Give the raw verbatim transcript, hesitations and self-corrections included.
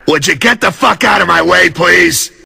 Would you get the fuck out of my way, please?